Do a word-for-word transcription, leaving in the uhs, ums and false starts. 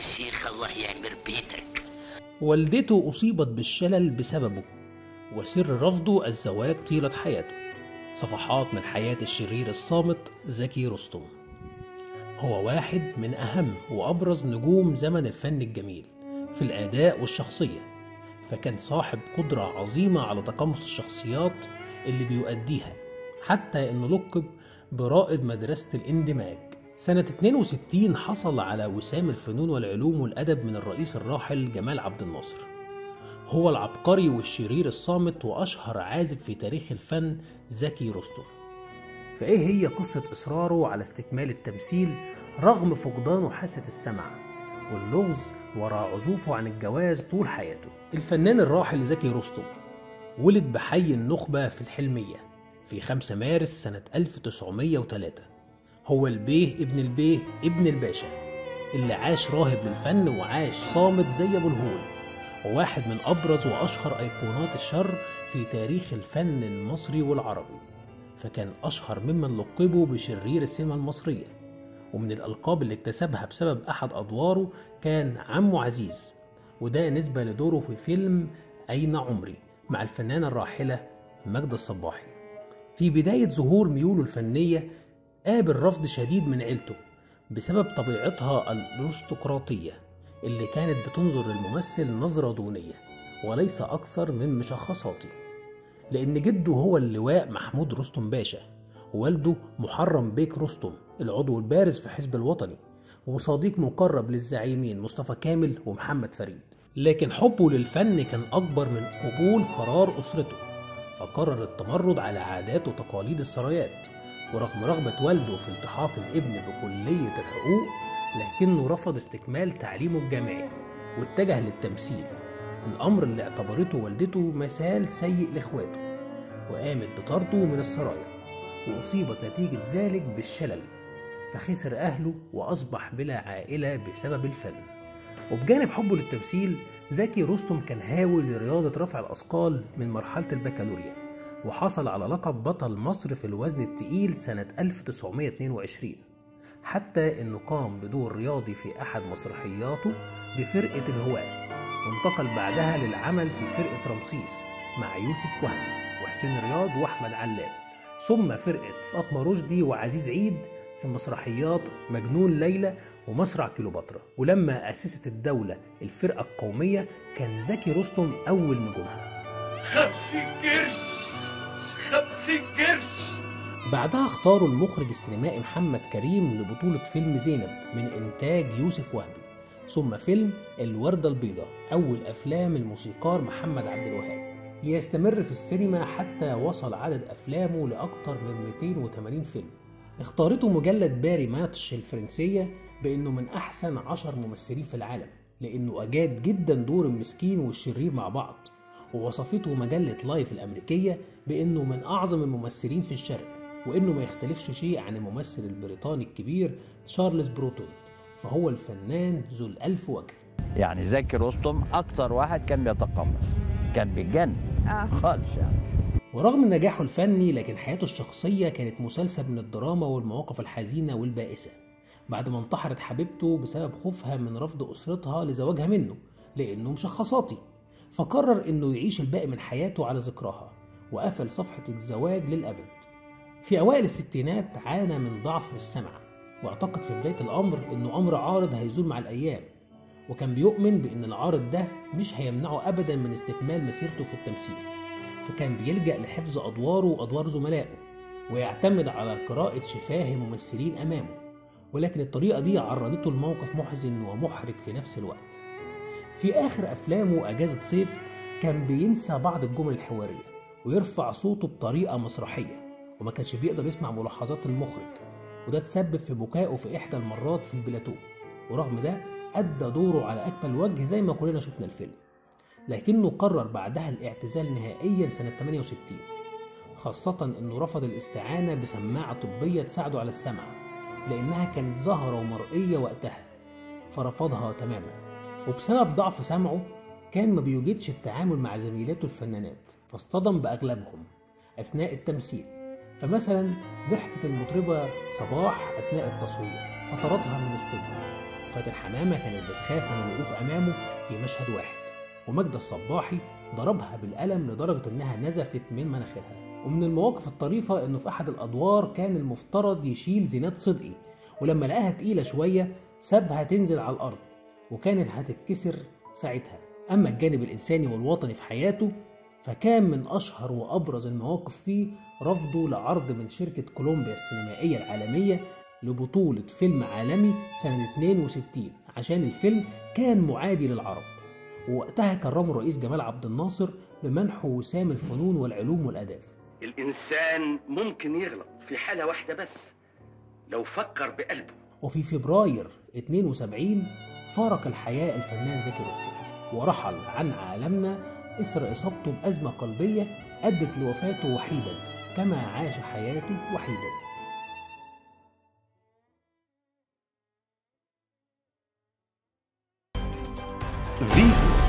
شيخ الله يعمر بيتك. والدته أصيبت بالشلل بسببه، وسر رفضه الزواج طيلة حياته. صفحات من حياة الشرير الصامت زكي رستم. هو واحد من أهم وأبرز نجوم زمن الفن الجميل في الأداء والشخصية، فكان صاحب قدرة عظيمة على تقمص الشخصيات اللي بيؤديها، حتى إنه لقب برائد مدرسة الاندماج. سنة اتنين وستين حصل على وسام الفنون والعلوم والأدب من الرئيس الراحل جمال عبد الناصر. هو العبقري والشرير الصامت وأشهر عازف في تاريخ الفن زكي رستم. فإيه هي قصة إصراره على استكمال التمثيل رغم فقدانه حاسة السمع واللغز وراء عزوفه عن الجواز طول حياته؟ الفنان الراحل زكي رستم ولد بحي النخبة في الحلمية في خمسة مارس سنة ألف وتسعمية وتلاتة. هو البيه ابن البيه ابن الباشا اللي عاش راهب للفن وعاش صامت زي أبو الهول، وواحد من أبرز وأشهر أيقونات الشر في تاريخ الفن المصري والعربي، فكان أشهر ممن لقبوا بشرير السينما المصرية. ومن الألقاب اللي اكتسبها بسبب أحد أدواره كان عمو عزيز، وده نسبة لدوره في فيلم أين عمري مع الفنانة الراحلة ماجدة الصباحي. في بداية ظهور ميوله الفنية قابل رفض شديد من عيلته بسبب طبيعتها الأرستقراطية اللي كانت بتنظر للممثل نظرة دونية وليس أكثر من مشخصاتي، لأن جده هو اللواء محمود رستم باشا، ووالده محرم بيك رستم العضو البارز في حزب الوطني وصديق مقرب للزعيمين مصطفى كامل ومحمد فريد. لكن حبه للفن كان أكبر من قبول قرار أسرته، فقرر التمرد على عادات وتقاليد السرايات. ورغم رغبة والده في التحاق الابن بكلية الحقوق، لكنه رفض استكمال تعليمه الجامعي واتجه للتمثيل، الأمر اللي اعتبرته والدته مثال سيء لإخواته، وقامت بطرده من السرايا، وأصيبت نتيجة ذلك بالشلل، فخسر أهله وأصبح بلا عائلة بسبب الفن. وبجانب حبه للتمثيل، زكي رستم كان هاوي لرياضة رفع الأثقال من مرحلة البكالوريا، وحصل على لقب بطل مصر في الوزن التقيل سنة ألف وتسعمية اتنين وعشرين، حتى إنه قام بدور رياضي في أحد مسرحياته بفرقة الهواة، وانتقل بعدها للعمل في فرقة رمسيس مع يوسف وهبي وحسين رياض وأحمد علام، ثم فرقة فاطمة رشدي وعزيز عيد في مسرحيات مجنون ليلى ومسرح كيلوباترا. ولما أسست الدولة الفرقة القومية كان زكي رستم أول نجومها. خمسين قرش خمسين قرش. بعدها اختاروا المخرج السينمائي محمد كريم لبطولة فيلم زينب من إنتاج يوسف وهبي، ثم فيلم الوردة البيضاء أول أفلام الموسيقار محمد عبد الوهاب، ليستمر في السينما حتى وصل عدد أفلامه لأكثر من مئتين وثمانين فيلم. اختارته مجلة باري ماتش الفرنسية بأنه من أحسن عشر ممثلين في العالم، لأنه أجاد جدا دور المسكين والشرير مع بعض. ووصفته مجلة لايف الأمريكية بأنه من أعظم الممثلين في الشرق، وأنه ما يختلفش شيء عن الممثل البريطاني الكبير تشارلز بروتون، فهو الفنان ذو الألف وجه. يعني زكي رستم أكتر واحد كان بيتقمص، كان بيتجنن آه. خالص يعني. ورغم نجاحه الفني، لكن حياته الشخصية كانت مسلسل من الدراما والمواقف الحزينة والبائسة، بعد ما انتحرت حبيبته بسبب خوفها من رفض أسرتها لزواجها منه لأنه مشخصاتي، فقرر أنه يعيش الباقي من حياته على ذكراها، وقفل صفحة الزواج للأبد. في أوائل الستينات عانى من ضعف في السمع، واعتقد في بداية الأمر أنه أمر عارض هيزول مع الأيام، وكان بيؤمن بأن العارض ده مش هيمنعه أبدا من استكمال مسيرته في التمثيل، فكان بيلجأ لحفظ أدواره وأدوار زملائه، ويعتمد على قراءة شفاه ممثلين أمامه، ولكن الطريقة دي عرضته لموقف محزن ومحرج في نفس الوقت. في آخر أفلامه أجازة صيف كان بينسى بعض الجمل الحوارية ويرفع صوته بطريقة مسرحية، وما كانش بيقدر يسمع ملاحظات المخرج، وده تسبب في بكائه في إحدى المرات في البلاتو، ورغم ده أدى دوره على أكمل وجه زي ما كلنا شفنا الفيلم. لكنه قرر بعدها الاعتزال نهائيا سنة ثمانية وستين، خاصة أنه رفض الاستعانة بسماعة طبية تساعده على السمع لأنها كانت ظاهرة ومرئية وقتها، فرفضها تماما. وبسبب ضعف سمعه كان ما بيوجدش التعامل مع زميلاته الفنانات، فاصطدم بأغلبهم أثناء التمثيل. فمثلا ضحكت المطربة صباح أثناء التصوير فطردها من الاستوديو، فاتن حمامة كانت بتخاف من الوقوف أمامه في مشهد واحد، وماجدة الصباحي ضربها بالقلم لدرجة إنها نزفت من مناخيرها. ومن المواقف الطريفة إنه في أحد الأدوار كان المفترض يشيل زينات صدقي، ولما لقاها تقيلة شوية سابها تنزل على الأرض وكانت هتتكسر ساعتها. أما الجانب الإنساني والوطني في حياته فكان من أشهر وأبرز المواقف فيه رفضه لعرض من شركة كولومبيا السينمائية العالمية لبطولة فيلم عالمي سنة اثنين وستين عشان الفيلم كان معادي للعرب، ووقتها كرمه الرئيس جمال عبد الناصر بمنحه وسام الفنون والعلوم والآداب. الإنسان ممكن يغلط في حالة واحدة بس، لو فكر بقلبه. وفي فبراير اثنين وسبعين فارق الحياة الفنان زكي رستم ورحل عن عالمنا إثر إصابته بأزمة قلبية أدت لوفاته وحيدا كما عاش حياته وحيدا. فيتو.